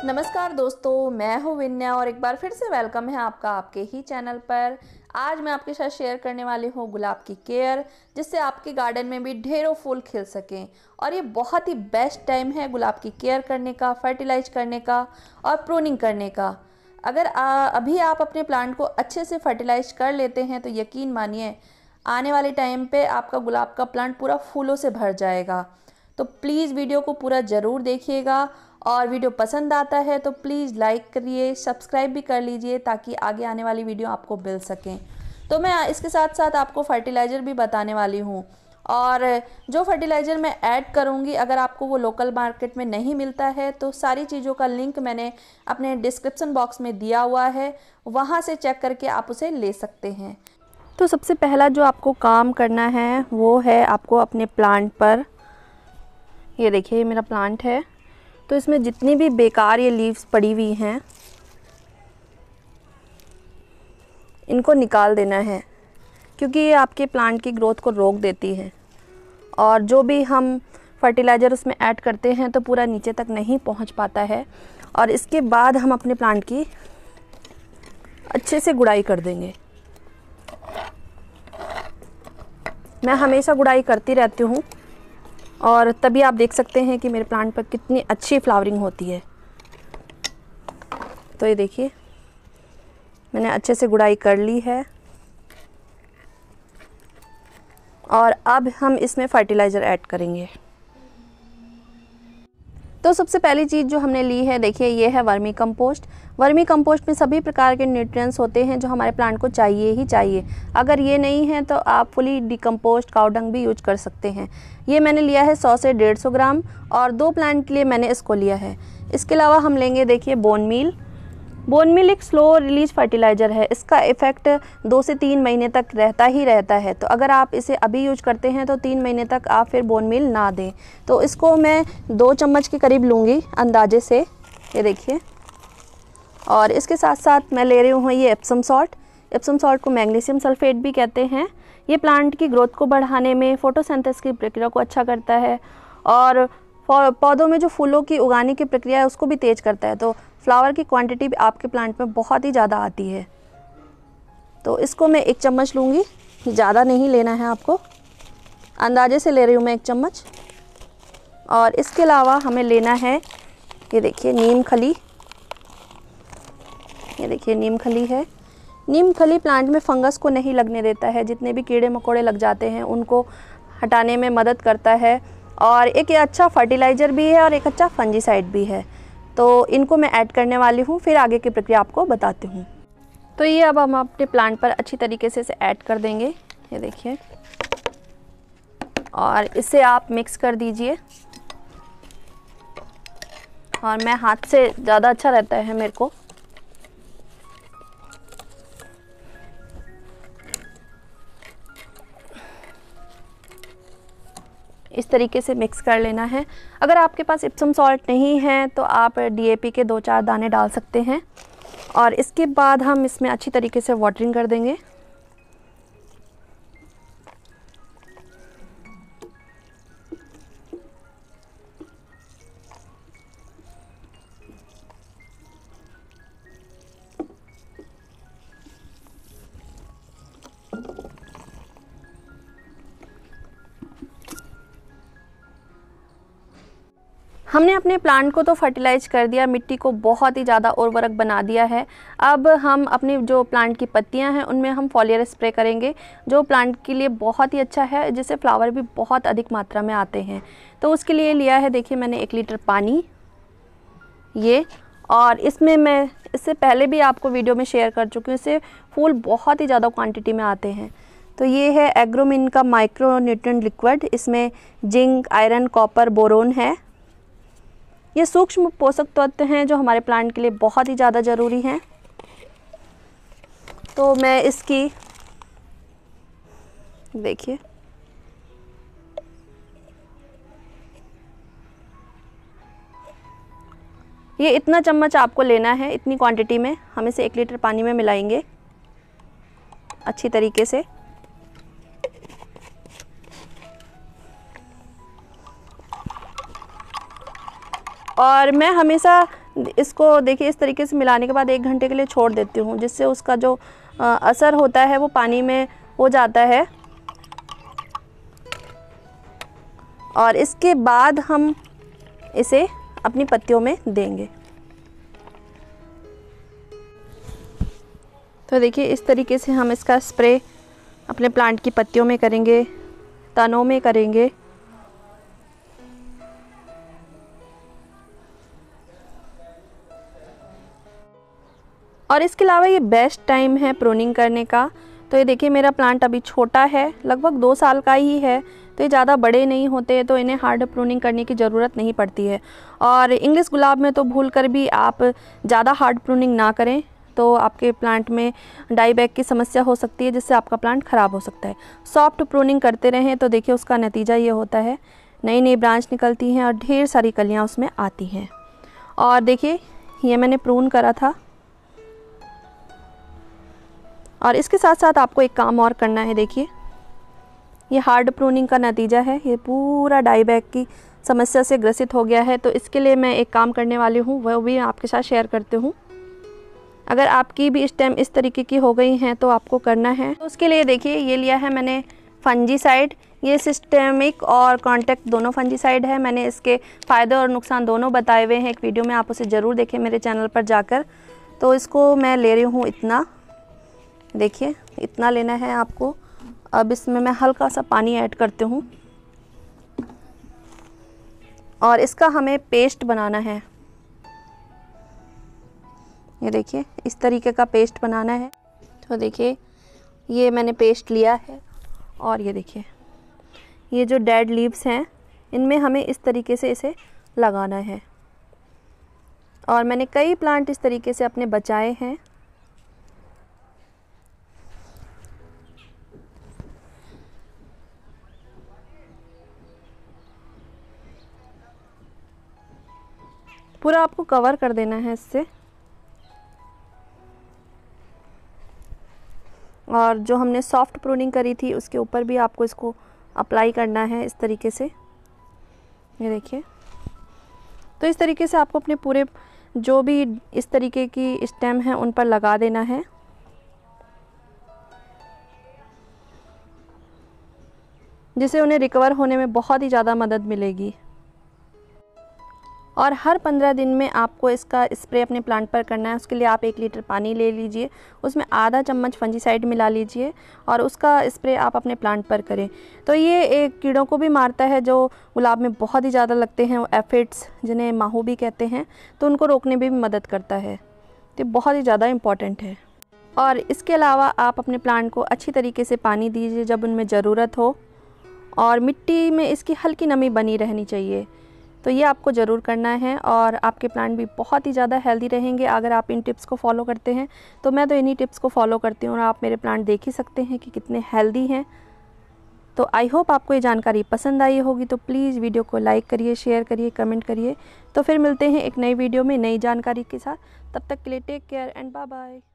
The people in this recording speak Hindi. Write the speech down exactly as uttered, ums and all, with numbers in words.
नमस्कार दोस्तों, मैं हूँ विन्या और एक बार फिर से वेलकम है आपका आपके ही चैनल पर। आज मैं आपके साथ शेयर करने वाली हूँ गुलाब की केयर, जिससे आपके गार्डन में भी ढेरों फूल खिल सकें। और ये बहुत ही बेस्ट टाइम है गुलाब की केयर करने का, फर्टिलाइज करने का और प्रूनिंग करने का। अगर आ, अभी आप अपने प्लांट को अच्छे से फर्टिलाइज कर लेते हैं तो यकीन मानिए आने वाले टाइम पे आपका गुलाब का प्लांट पूरा फूलों से भर जाएगा। तो प्लीज़ वीडियो को पूरा ज़रूर देखिएगा और वीडियो पसंद आता है तो प्लीज़ लाइक करिए, सब्सक्राइब भी कर लीजिए ताकि आगे आने वाली वीडियो आपको मिल सकें। तो मैं इसके साथ साथ आपको फर्टिलाइज़र भी बताने वाली हूँ, और जो फर्टिलाइज़र मैं ऐड करूँगी अगर आपको वो लोकल मार्केट में नहीं मिलता है तो सारी चीज़ों का लिंक मैंने अपने डिस्क्रिप्शन बॉक्स में दिया हुआ है, वहाँ से चेक करके आप उसे ले सकते हैं। तो सबसे पहला जो आपको काम करना है वो है आपको अपने प्लांट पर, ये देखिए ये मेरा प्लांट है, तो इसमें जितनी भी बेकार ये लीव्स पड़ी हुई हैं इनको निकाल देना है, क्योंकि ये आपके प्लांट की ग्रोथ को रोक देती है। और जो भी हम फर्टिलाइज़र उसमें ऐड करते हैं तो पूरा नीचे तक नहीं पहुंच पाता है। और इसके बाद हम अपने प्लांट की अच्छे से गुड़ाई कर देंगे। मैं हमेशा गुड़ाई करती रहती हूँ और तभी आप देख सकते हैं कि मेरे प्लांट पर कितनी अच्छी फ्लावरिंग होती है। तो ये देखिए मैंने अच्छे से गुड़ाई कर ली है और अब हम इसमें फर्टिलाइज़र ऐड करेंगे। तो सबसे पहली चीज़ जो हमने ली है, देखिए ये है वर्मी कंपोस्ट। वर्मी कंपोस्ट में सभी प्रकार के न्यूट्रिएंट्स होते हैं जो हमारे प्लांट को चाहिए ही चाहिए। अगर ये नहीं है तो आप फुली डिकम्पोस्ट काउ डंग भी यूज कर सकते हैं। ये मैंने लिया है सौ से डेढ़ सौ ग्राम और दो प्लांट के लिए मैंने इसको लिया है। इसके अलावा हम लेंगे देखिए बोन मील। बोन मील एक स्लो रिलीज फर्टिलाइज़र है, इसका इफ़ेक्ट दो से तीन महीने तक रहता ही रहता है। तो अगर आप इसे अभी यूज करते हैं तो तीन महीने तक आप फिर बोन मील ना दें। तो इसको मैं दो चम्मच के करीब लूँगी अंदाजे से, ये देखिए। और इसके साथ साथ मैं ले रही हूँ ये एप्सम सॉल्ट। एप्सम सॉल्ट को मैग्नीशियम सल्फेट भी कहते हैं। ये प्लांट की ग्रोथ को बढ़ाने में, फोटोसिंथेसिस की प्रक्रिया को अच्छा करता है और पौधों में जो फूलों की उगाने की प्रक्रिया है उसको भी तेज करता है। तो फ्लावर की क्वांटिटी भी आपके प्लांट में बहुत ही ज़्यादा आती है। तो इसको मैं एक चम्मच लूँगी, ज़्यादा नहीं लेना है आपको, अंदाजे से ले रही हूँ मैं एक चम्मच। और इसके अलावा हमें लेना है ये देखिए नीम खली। ये देखिए नीम खली है। नीम खली प्लांट में फंगस को नहीं लगने देता है, जितने भी कीड़े मकोड़े लग जाते हैं उनको हटाने में मदद करता है। और एक ये अच्छा फर्टिलाइज़र भी है और एक अच्छा फंजीसाइड भी है। तो इनको मैं ऐड करने वाली हूँ, फिर आगे की प्रक्रिया आपको बताती हूँ। तो ये अब हम अपने प्लांट पर अच्छी तरीके से इसे ऐड कर देंगे, ये देखिए। और इसे आप मिक्स कर दीजिए, और मैं हाथ से ज़्यादा अच्छा रहता है मेरे को। इस तरीके से मिक्स कर लेना है। अगर आपके पास इप्सम सॉल्ट नहीं है तो आप डीएपी के दो चार दाने डाल सकते हैं। और इसके बाद हम इसमें अच्छी तरीके से वाटरिंग कर देंगे। हमने अपने प्लांट को तो फर्टिलाइज कर दिया, मिट्टी को बहुत ही ज़्यादा उर्वरक बना दिया है। अब हम अपनी जो प्लांट की पत्तियां हैं उनमें हम फॉलियर स्प्रे करेंगे, जो प्लांट के लिए बहुत ही अच्छा है, जिससे फ्लावर भी बहुत अधिक मात्रा में आते हैं। तो उसके लिए लिया है देखिए मैंने एक लीटर पानी ये, और इसमें मैं इससे पहले भी आपको वीडियो में शेयर कर चुकी हूँ, इससे फूल बहुत ही ज़्यादा क्वान्टिटी में आते हैं। तो ये है एग्रोमिन का माइक्रो न्यूट्रिएंट लिक्विड। इसमें जिंक, आयरन, कॉपर, बोरोन है। ये सूक्ष्म पोषक तत्व हैं जो हमारे प्लांट के लिए बहुत ही ज़्यादा ज़रूरी हैं। तो मैं इसकी देखिए ये इतना चम्मच आपको लेना है, इतनी क्वांटिटी में हम इसे एक लीटर पानी में मिलाएंगे अच्छी तरीके से। और मैं हमेशा इसको देखिए इस तरीके से मिलाने के बाद एक घंटे के लिए छोड़ देती हूँ, जिससे उसका जो असर होता है वो पानी में हो जाता है। और इसके बाद हम इसे अपनी पत्तियों में देंगे। तो देखिए इस तरीके से हम इसका स्प्रे अपने प्लांट की पत्तियों में करेंगे, तनों में करेंगे। और इसके अलावा ये बेस्ट टाइम है प्रूनिंग करने का। तो ये देखिए मेरा प्लांट अभी छोटा है, लगभग दो साल का ही है, तो ये ज़्यादा बड़े नहीं होते, तो इन्हें हार्ड प्रूनिंग करने की ज़रूरत नहीं पड़ती है। और इंग्लिश गुलाब में तो भूल कर भी आप ज़्यादा हार्ड प्रूनिंग ना करें, तो आपके प्लांट में डाई बैक की समस्या हो सकती है, जिससे आपका प्लांट ख़राब हो सकता है। सॉफ्ट प्रूनिंग करते रहें तो देखिए उसका नतीजा ये होता है, नई नई ब्रांच निकलती हैं और ढेर सारी कलियाँ उसमें आती हैं। और देखिए ये मैंने प्रून करा था। और इसके साथ साथ आपको एक काम और करना है। देखिए ये हार्ड प्रूनिंग का नतीजा है, ये पूरा डाई बैक की समस्या से ग्रसित हो गया है। तो इसके लिए मैं एक काम करने वाली हूँ, वह भी आपके साथ शेयर करती हूँ। अगर आपकी भी स्टेम इस तरीके की हो गई हैं तो आपको करना है। तो उसके लिए देखिए ये लिया है मैंने फंजीसाइड। ये सिस्टेमिक और कॉन्टैक्ट दोनों फंजीसाइड है। मैंने इसके फ़ायदे और नुकसान दोनों बताए हुए हैं एक वीडियो में, आप उसे ज़रूर देखें मेरे चैनल पर जाकर। तो इसको मैं ले रही हूँ इतना, देखिए इतना लेना है आपको। अब इसमें मैं हल्का सा पानी ऐड करती हूँ और इसका हमें पेस्ट बनाना है। ये देखिए इस तरीके का पेस्ट बनाना है। तो देखिए ये मैंने पेस्ट लिया है और ये देखिए ये जो डेड लीव्स हैं इनमें हमें इस तरीके से इसे लगाना है। और मैंने कई प्लांट इस तरीके से अपने बचाए हैं। पूरा आपको कवर कर देना है इससे। और जो हमने सॉफ्ट प्रूनिंग करी थी उसके ऊपर भी आपको इसको अप्लाई करना है इस तरीके से। ये देखिए तो इस तरीके से आपको अपने पूरे जो भी इस तरीके की स्टेम है उन पर लगा देना है। जिससे उन्हें रिकवर होने में बहुत ही ज़्यादा मदद मिलेगी। और हर पंद्रह दिन में आपको इसका स्प्रे अपने प्लांट पर करना है। उसके लिए आप एक लीटर पानी ले लीजिए, उसमें आधा चम्मच फंजीसाइड मिला लीजिए और उसका स्प्रे आप अपने प्लांट पर करें। तो ये एक कीड़ों को भी मारता है जो गुलाब में बहुत ही ज़्यादा लगते हैं, एफिड्स जिन्हें माहू भी कहते हैं, तो उनको रोकने में भी मदद करता है। तो बहुत ही ज़्यादा इम्पॉर्टेंट है। और इसके अलावा आप अपने प्लांट को अच्छी तरीके से पानी दीजिए जब उनमें ज़रूरत हो, और मिट्टी में इसकी हल्की नमी बनी रहनी चाहिए। तो ये आपको ज़रूर करना है और आपके प्लांट भी बहुत ही ज़्यादा हेल्दी रहेंगे अगर आप इन टिप्स को फॉलो करते हैं। तो मैं तो इन्हीं टिप्स को फॉलो करती हूँ और आप मेरे प्लांट देख ही सकते हैं कि कितने हेल्दी हैं। तो आई होप आपको ये जानकारी पसंद आई होगी। तो प्लीज़ वीडियो को लाइक करिए, शेयर करिए, कमेंट करिए। तो फिर मिलते हैं एक नई वीडियो में नई जानकारी के साथ। तब तक के लिए take care and bye bye.